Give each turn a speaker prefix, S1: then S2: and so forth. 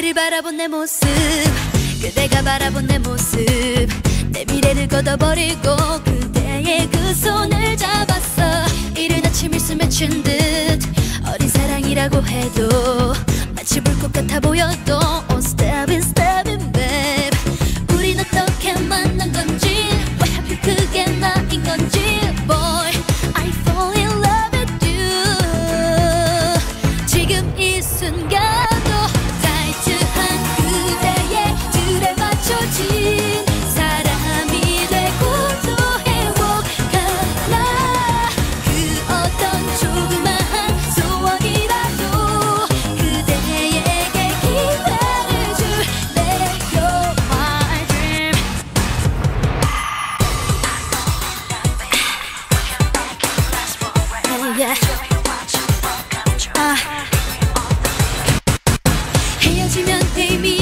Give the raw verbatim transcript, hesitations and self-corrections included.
S1: 하늘을 바라본 내 모습, 그대가 바라본 내 모습, 내 미래를 걷어버리고 그대의 그 손을 잡았어. 이른 아침 일수 맺힌 듯 어린 사랑이라고 해도 마치 볼 것 같아 보여도 Oh step in step in babe. 우린 어떻게 만난 건지, 왜 하필 그게 나인 건지. Boy I fall in love with you. 지금 이 순간도 타이트한 그대의 줄에 맞춰진 사람이 되고 또 행복하라. 그 어떤 조그마한 소원이라도 그대에게 기회를 줄래. You're my dream. Oh yeah. 아. 헤어지면 이미